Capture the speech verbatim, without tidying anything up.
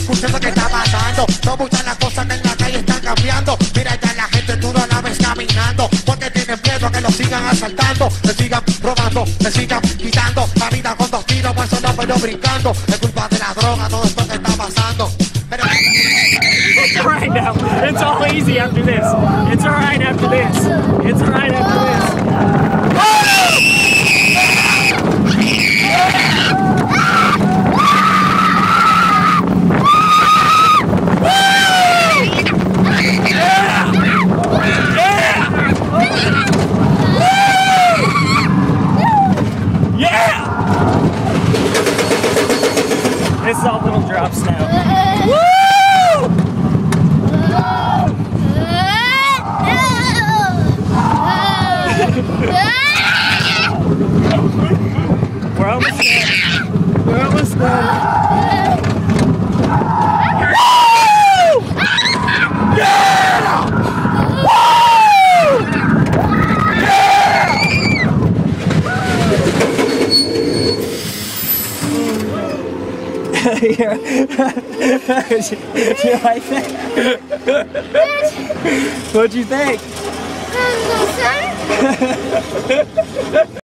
escuchando qué está pasando. Son muchas las cosas que en la calle están cambiando. Mira ya la gente tú no la ves caminando, porque tienen miedo a que los sigan asaltando, le sigan robando, le sigan quitando la vida con dos tiros, pues solo pero brincando. Es culpa de la droga todo esto que está pasando. Pero... Right now, it's all easy after this. It's alright after this. It's alright after this. Yeah! This is all little drops now. Woo! We're almost done. We're almost done. Woo! Yeah! Woo! Yeah! You like that? What'd you think? That was awesome.